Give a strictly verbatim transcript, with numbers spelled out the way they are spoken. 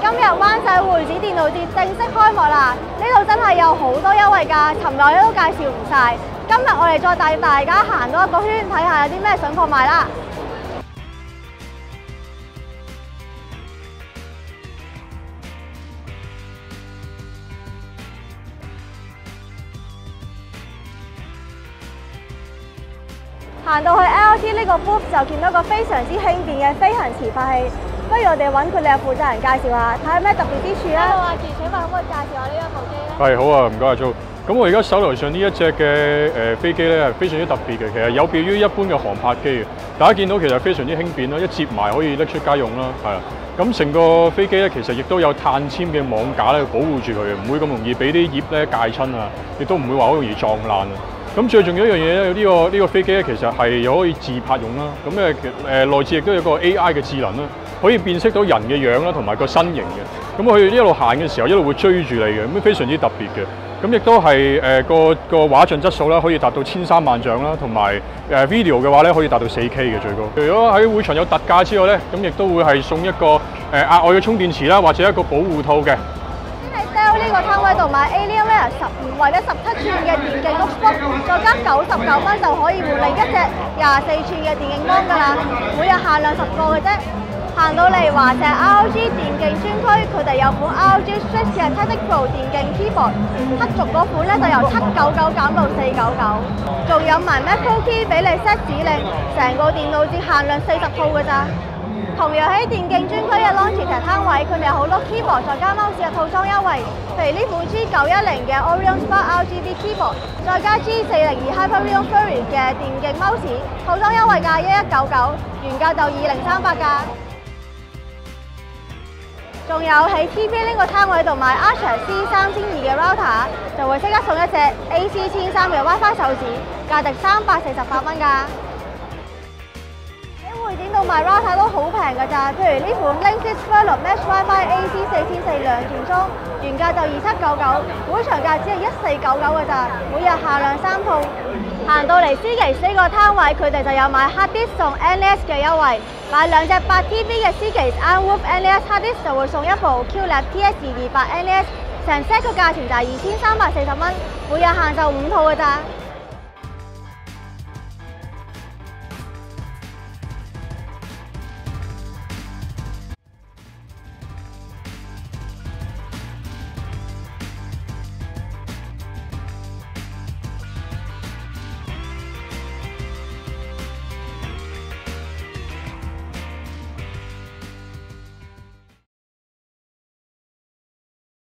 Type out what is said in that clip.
今日灣仔會展電腦節正式開幕啦！呢度真係有好多優惠㗎，尋日我都介紹唔晒。今日我哋再帶大家行多一個圈，睇下有啲咩筍貨賣啦！行到去 L T 呢個 booth 就見到個非常之輕便嘅飛行磁發器，不如我哋揾佢哋嘅負責人介紹下，睇下咩特別之處啊！Hello， 阿傑，請問可唔可以介紹下呢一部機咧？係好啊，唔該阿 Jo。咁我而家手頭上呢一隻嘅誒飛機咧係非常之特別嘅，其實有別於一般嘅航拍機嘅。大家見到其實非常之輕便啦，一摺埋可以拎出街用啦，係啦。咁成個飛機咧其實亦都有碳纖嘅網架咧保護住佢嘅，唔會咁容易俾啲葉咧界親啊，亦都唔會話好容易撞爛啊。咁最重要一樣嘢咧，呢、這個呢、這個飛機咧，其實係又可以自拍用啦。咁誒誒內置亦都有個 A I 嘅智能啦，可以辨識到人嘅樣啦，同埋個身形嘅。咁佢一路行嘅時候，一路會追住你嘅，咁非常之特別嘅。咁亦都係誒、呃、個個畫像質素啦，可以達到千三萬像啦，同埋誒 video 嘅話咧，可以達到四 K 嘅最高。除咗喺會場有特價之外咧，咁亦都會係送一個誒、呃、額外嘅充電池啦，或者一個保護套嘅。呢個攤位度買 Alienware 十五或者十七寸嘅電競 notebook， 再加九十九蚊就可以換另一隻廿四寸嘅電競芒㗎啦，每日限量十個嘅啫。行到嚟華碩 R O G 電競專區，佢哋有款 R O G Strix 嘅 Tactic Pro 電競 keyboard， 黑軸嗰款咧就由七九九減到四九九，仲有埋 Macro Key 俾你 set 指令，成個電腦只限量四十套㗎咋。同樣喺電競專區嘅 Logitech 攤位，佢哋有好多 keyboard 再加 mouse 嘅套裝優惠，譬如呢款 G 九一零嘅 Orion Spark R G B keyboard， 再加 G 四零二 Hyperion Fury 嘅電競 mouse， 套裝優惠價一一九九，原價就二零三八㗎。仲有喺 T P 呢個攤位度買 Archer C 三千二嘅 router， 就會即刻送一隻 A C 千三嘅 WiFi 手指，價值三百四十八蚊㗎。會展度賣 router 都好平㗎咋，譬如呢款 Linksys Fairloop Mesh WiFi A C 四千四兩件裝，原價就二七九九，會場價只係一四九九㗎咋，每日限量三套。行到嚟 Seagate 呢個攤位，佢哋就有買 hard disk 送 N A S 嘅優惠，買兩隻八 T B 嘅 Seagate Ironwolf N A S hard disk 就會送一部 QLab T S 二二八 N A S， 成 set 個價錢就係二千三百四十蚊，每日限就五套㗎咋。